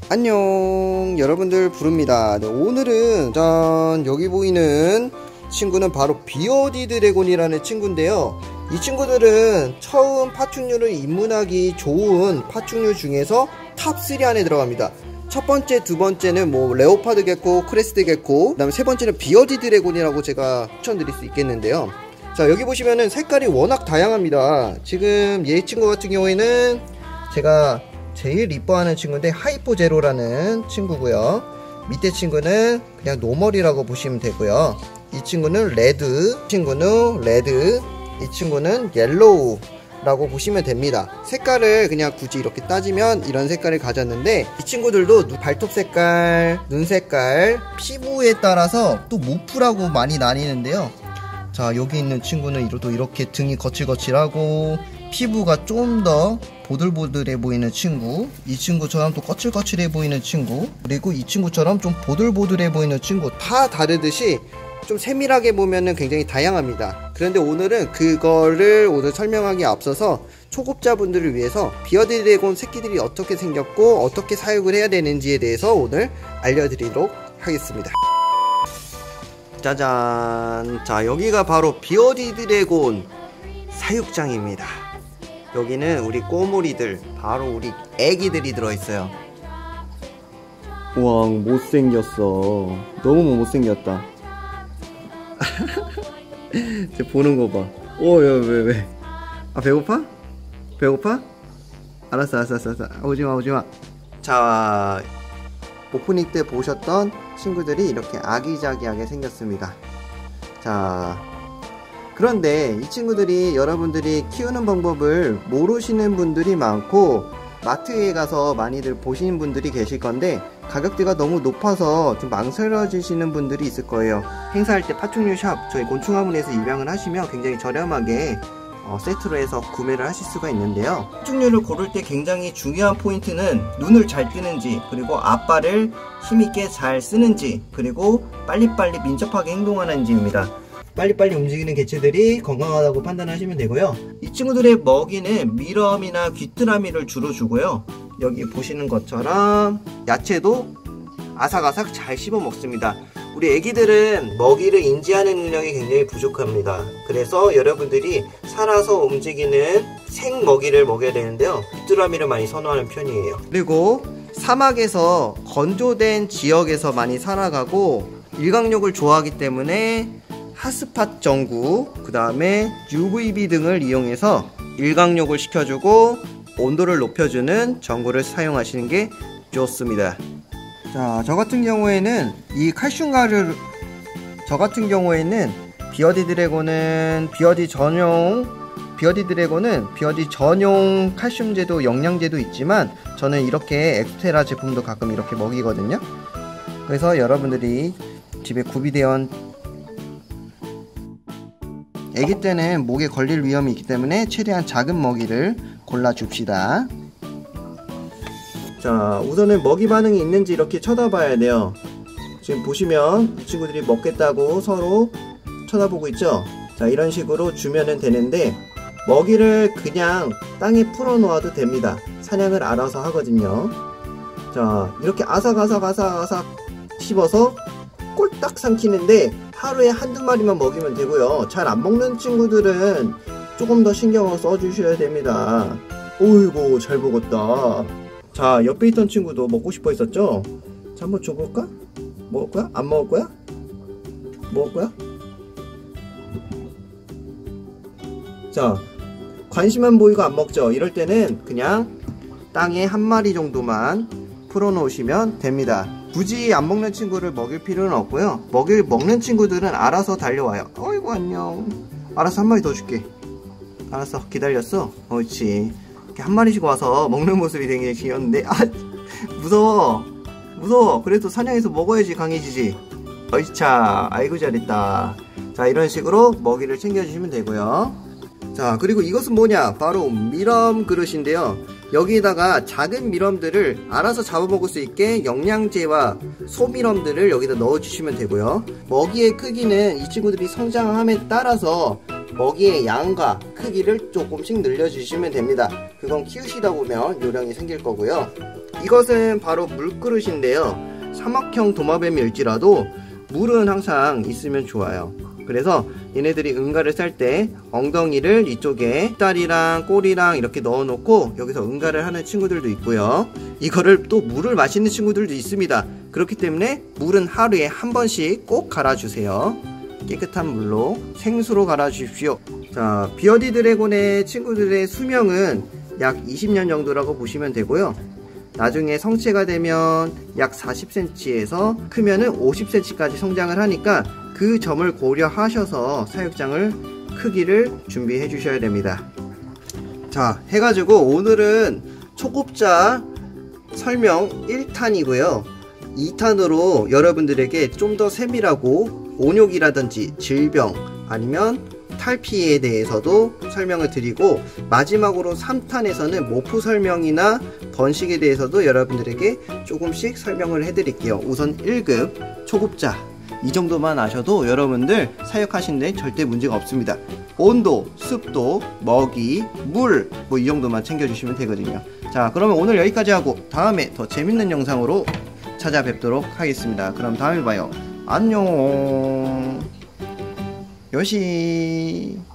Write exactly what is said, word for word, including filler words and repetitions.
안녕 여러분들 부릅니다. 네, 오늘은 짠 여기 보이는 친구는 바로 비어디 드래곤이라는 친구인데요. 이 친구들은 처음 파충류를 입문하기 좋은 파충류 중에서 탑 쓰리 안에 들어갑니다. 첫 번째, 두 번째는 뭐 레오파드 개코, 크레스트 개코, 그 다음에 세 번째는 비어디 드래곤이라고 제가 추천드릴 수 있겠는데요. 자, 여기 보시면은 색깔이 워낙 다양합니다. 지금 얘 친구 같은 경우에는 제가 제일 이뻐하는 친구인데 하이포 제로라는 친구고요. 밑에 친구는 그냥 노멀이라고 보시면 되고요. 이 친구는 레드, 이 친구는 레드, 이 친구는 옐로우 라고 보시면 됩니다. 색깔을 그냥 굳이 이렇게 따지면 이런 색깔을 가졌는데, 이 친구들도 발톱 색깔, 눈 색깔, 피부에 따라서 또 모프라고 많이 나뉘는데요. 자, 여기 있는 친구는 또 이렇게 등이 거칠거칠하고 피부가 좀 더 보들보들해 보이는 친구, 이 친구처럼 또 거칠거칠해 보이는 친구, 그리고 이 친구처럼 좀 보들보들해 보이는 친구, 다 다르듯이 좀 세밀하게 보면은 굉장히 다양합니다. 그런데 오늘은 그거를 오늘 설명하기에 앞서서 초급자분들을 위해서 비어디 드래곤 새끼들이 어떻게 생겼고 어떻게 사육을 해야 되는지에 대해서 오늘 알려드리도록 하겠습니다. 짜잔, 자 여기가 바로 비어디 드래곤 사육장입니다. 여기는 우리 꼬물이들, 바로 우리 애기들이 들어있어요. 우와, 못생겼어. 너무 못생겼다. 쟤 보는 거 봐. 오, 야, 왜, 왜? 아, 배고파? 배고파? 알았어, 알았어, 알았어. 알았어. 오지마, 오지마. 자, 오프닝 때 보셨던 친구들이 이렇게 아기자기하게 생겼습니다. 자, 그런데 이 친구들이 여러분들이 키우는 방법을 모르시는 분들이 많고 마트에 가서 많이들 보시는 분들이 계실 건데 가격대가 너무 높아서 좀 망설여지시는 분들이 있을 거예요. 행사할 때 파충류 샵 저희 곤충화문에서 입양을 하시면 굉장히 저렴하게 어, 세트로 해서 구매를 하실 수가 있는데요. 파충류를 고를 때 굉장히 중요한 포인트는 눈을 잘 뜨는지, 그리고 앞발을 힘있게 잘 쓰는지, 그리고 빨리빨리 민첩하게 행동하는지입니다. 빨리빨리 움직이는 개체들이 건강하다고 판단하시면 되고요. 이 친구들의 먹이는 미럼이나 귀뚜라미를 주로 주고요. 여기 보시는 것처럼 야채도 아삭아삭 잘 씹어 먹습니다. 우리 애기들은 먹이를 인지하는 능력이 굉장히 부족합니다. 그래서 여러분들이 살아서 움직이는 생 먹이를 먹여야 되는데요, 귀뚜라미를 많이 선호하는 편이에요. 그리고 사막에서 건조된 지역에서 많이 살아가고 일광욕을 좋아하기 때문에 핫스팟 전구, 그 다음에 유브이비 등을 이용해서 일광욕을 시켜주고 온도를 높여주는 전구를 사용하시는 게 좋습니다. 자, 저 같은 경우에는 이 칼슘가루를, 저 같은 경우에는 비어디 드래곤은 비어디 전용, 비어디 드래곤은 비어디 전용 칼슘제도 영양제도 있지만 저는 이렇게 엑스테라 제품도 가끔 이렇게 먹이거든요. 그래서 여러분들이 집에 구비되어 애기 때는 목에 걸릴 위험이 있기 때문에 최대한 작은 먹이를 골라 줍시다. 자, 우선은 먹이 반응이 있는지 이렇게 쳐다봐야 돼요. 지금 보시면 이 친구들이 먹겠다고 서로 쳐다보고 있죠. 자, 이런 식으로 주면은 되는데 먹이를 그냥 땅에 풀어 놓아도 됩니다. 사냥을 알아서 하거든요. 자, 이렇게 아삭아삭 아삭아삭 씹어서 꼴딱 삼키는데 하루에 한두 마리만 먹이면 되고요. 잘 안 먹는 친구들은 조금 더 신경을 써주셔야 됩니다. 어이구, 잘 먹었다. 자, 옆에 있던 친구도 먹고 싶어 했었죠? 자, 한번 줘볼까? 먹을 거야? 안 먹을 거야? 먹을 거야? 자, 관심만 보이고 안 먹죠? 이럴 때는 그냥 땅에 한 마리 정도만 풀어 놓으시면 됩니다. 굳이 안 먹는 친구를 먹일 필요는 없고요. 먹일, 먹는 친구들은 알아서 달려와요. 어이구, 안녕. 알아서 한 마리 더 줄게. 알았어, 기다렸어? 옳지. 이렇게 한 마리씩 와서 먹는 모습이 되게 귀여운데, 아, 무서워. 무서워. 그래도 사냥해서 먹어야지 강해지지. 어이차, 아이고 잘했다. 자, 이런 식으로 먹이를 챙겨주시면 되고요. 자, 그리고 이것은 뭐냐? 바로 미럼 그릇인데요. 여기다가 작은 미럼들을 알아서 잡아먹을 수 있게 영양제와 소미럼들을 여기다 넣어주시면 되고요. 먹이의 크기는 이 친구들이 성장함에 따라서 먹이의 양과 크기를 조금씩 늘려주시면 됩니다. 그건 키우시다 보면 요령이 생길 거고요. 이것은 바로 물그릇인데요. 사막형 도마뱀일지라도 물은 항상 있으면 좋아요. 그래서 얘네들이 응가를 쌀 때 엉덩이를 이쪽에 다리랑 꼬리랑 이렇게 넣어 놓고 여기서 응가를 하는 친구들도 있고요. 이거를 또 물을 마시는 친구들도 있습니다. 그렇기 때문에 물은 하루에 한 번씩 꼭 갈아주세요. 깨끗한 물로 생수로 갈아주십시오. 자, 비어디 드래곤의 친구들의 수명은 약 이십 년 정도라고 보시면 되고요. 나중에 성체가 되면 약 사십 센티미터에서 크면은 오십 센티미터까지 성장을 하니까 그 점을 고려하셔서 사육장을 크기를 준비해 주셔야 됩니다. 자, 해가지고 오늘은 초급자 설명 일 탄이고요 이 탄으로 여러분들에게 좀 더 세밀하고 온욕이라든지 질병 아니면 탈피에 대해서도 설명을 드리고, 마지막으로 삼 탄에서는 모프 설명이나 번식에 대해서도 여러분들에게 조금씩 설명을 해드릴게요. 우선 일 급 초급자 이 정도만 아셔도 여러분들 사육하시는 데 절대 문제가 없습니다. 온도, 습도, 먹이, 물 뭐 이 정도만 챙겨주시면 되거든요. 자, 그러면 오늘 여기까지 하고 다음에 더 재밌는 영상으로 찾아뵙도록 하겠습니다. 그럼 다음에 봐요. 안녕. 요시.